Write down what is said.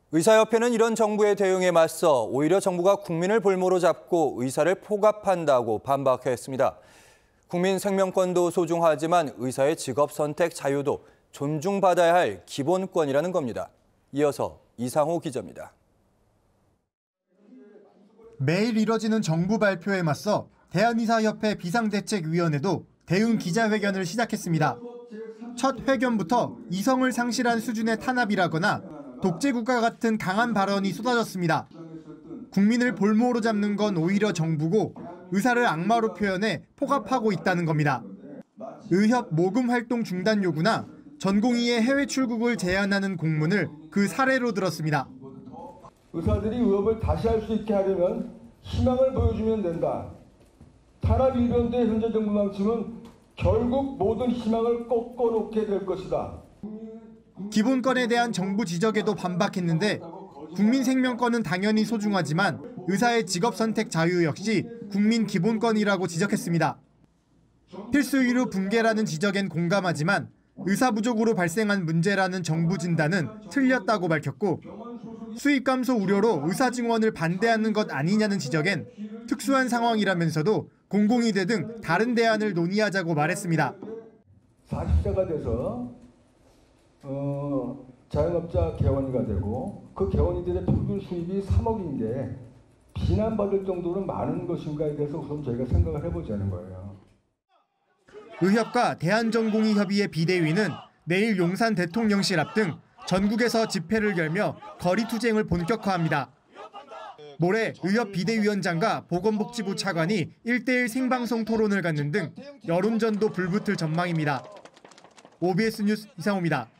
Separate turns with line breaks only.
의사협회는 이런 정부의 대응에 맞서 오히려 정부가 국민을 볼모로 잡고 의사를 포갑한다고 반박했습니다. 국민 생명권도 소중하지만 의사의 직업 선택 자유도 존중받아야 할 기본권이라는 겁니다. 이어서 이상호 기자입니다.
매일 이뤄지는 정부 발표에 맞서 대한의사협회 비상대책위원회도 대응 기자회견을 시작했습니다. 첫 회견부터 이성을 상실한 수준의 탄압이라거나 독재국가 같은 강한 발언이 쏟아졌습니다. 국민을 볼모로 잡는 건 오히려 정부고 의사를 악마로 표현해 포갑하고 있다는 겁니다. 의협 모금 활동 중단 요구나 전공의의 해외 출국을 제한하는 공문을 그 사례로 들었습니다.
의사들이 의협을 다시 할 수 있게 하려면 희망을 보여주면 된다. 탄압 일변도의 현재 정부 방침은 결국 모든 희망을 꺾어놓게 될 것이다.
기본권에 대한 정부 지적에도 반박했는데 국민 생명권은 당연히 소중하지만 의사의 직업 선택 자유 역시 국민 기본권이라고 지적했습니다. 필수 의료 붕괴라는 지적엔 공감하지만 의사 부족으로 발생한 문제라는 정부 진단은 틀렸다고 밝혔고 수입 감소 우려로 의사 증원을 반대하는 것 아니냐는 지적엔 특수한 상황이라면서도 공공의대 등 다른 대안을 논의하자고 말했습니다.
40세가 돼서 자영업자 개원이가 되고 그 개원이들의 평균 수입이 3억인데 비난받을 정도로 많은 것인가에 대해서 우선 저희가 생각을 해보자는 거예요.
의협과 대한전공의협의회 비대위는 내일 용산 대통령실 앞 등 전국에서 집회를 열며 거리투쟁을 본격화합니다. 모레 의협 비대위원장과 보건복지부 차관이 1:1 생방송 토론을 갖는 등 여론전도 불붙을 전망입니다. OBS 뉴스 이상호입니다.